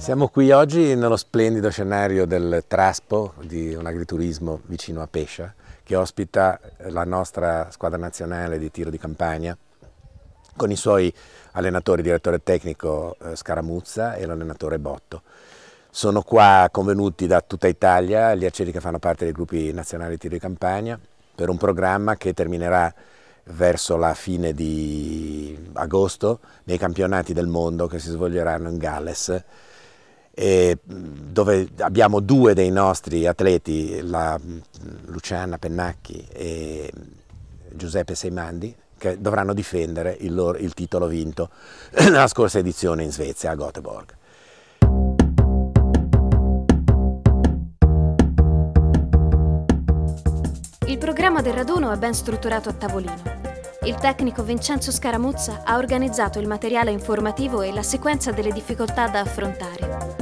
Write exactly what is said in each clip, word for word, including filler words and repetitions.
Siamo qui oggi nello splendido scenario del Traspo di un agriturismo vicino a Pescia, che ospita la nostra squadra nazionale di tiro di campagna con i suoi allenatori, il direttore tecnico Scaramuzza e l'allenatore Botto. Sono qua convenuti da tutta Italia gli arcieri che fanno parte dei gruppi nazionali di tiro di campagna per un programma che terminerà verso la fine di agosto nei campionati del mondo che si svolgeranno in Galles, e dove abbiamo due dei nostri atleti, la Luciana Pennacchi e Giuseppe Seimandi, che dovranno difendere il, loro, il titolo vinto nella scorsa edizione in Svezia, a Göteborg. Il programma del raduno è ben strutturato a tavolino. Il tecnico Vincenzo Scaramuzza ha organizzato il materiale informativo e la sequenza delle difficoltà da affrontare.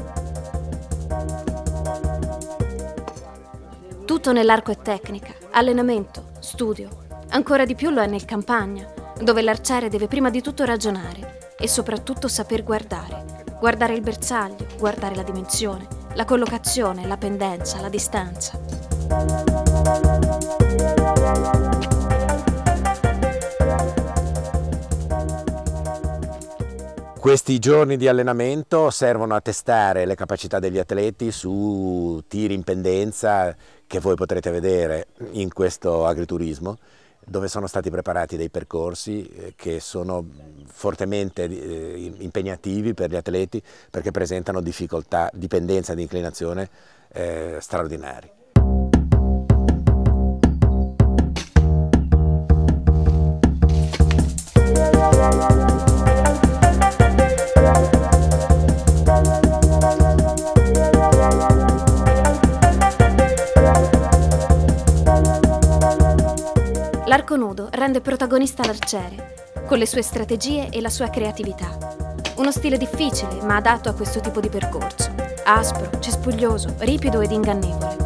Tutto nell'arco è tecnica, allenamento, studio. Ancora di più lo è nel campagna, dove l'arciere deve prima di tutto ragionare e soprattutto saper guardare. Guardare il bersaglio, guardare la dimensione, la collocazione, la pendenza, la distanza. Questi giorni di allenamento servono a testare le capacità degli atleti su tiri in pendenza che voi potrete vedere in questo agriturismo, dove sono stati preparati dei percorsi che sono fortemente impegnativi per gli atleti perché presentano difficoltà, dipendenza di inclinazione eh, straordinari. L'arco nudo rende protagonista l'arciere, con le sue strategie e la sua creatività. Uno stile difficile, ma adatto a questo tipo di percorso. Aspro, cespuglioso, ripido ed ingannevole.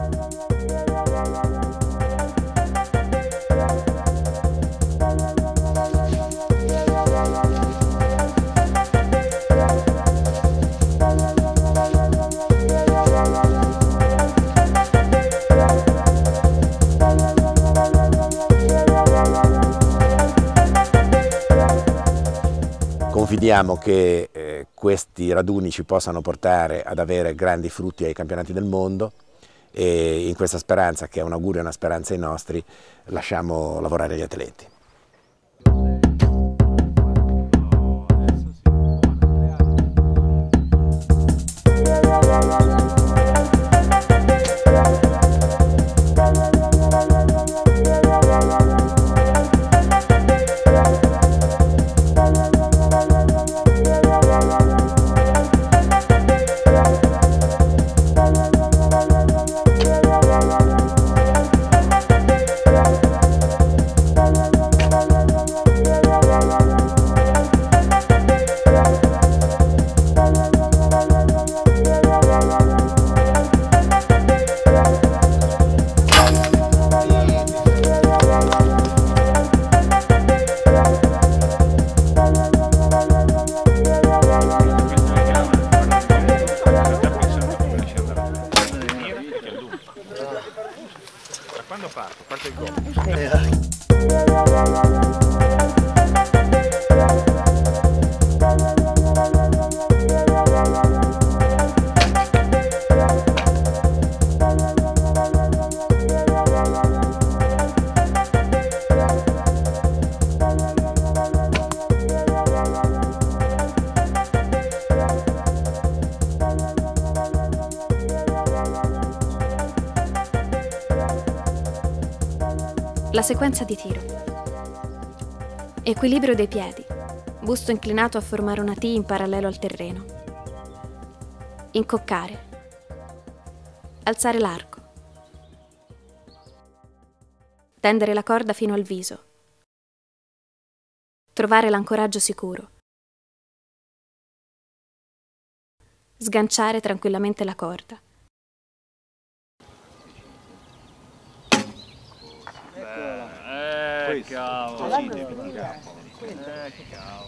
Confidiamo che eh, questi raduni ci possano portare ad avere grandi frutti ai campionati del mondo e in questa speranza, che è un augurio e una speranza ai nostri, lasciamo lavorare gli atleti. Quando parto? Parte il gol. La sequenza di tiro. Equilibrio dei piedi. Busto inclinato a formare una T in parallelo al terreno. Incoccare. Alzare l'arco. Tendere la corda fino al viso. Trovare l'ancoraggio sicuro. Sganciare tranquillamente la corda. Eh, cavolo. Eh, cavolo.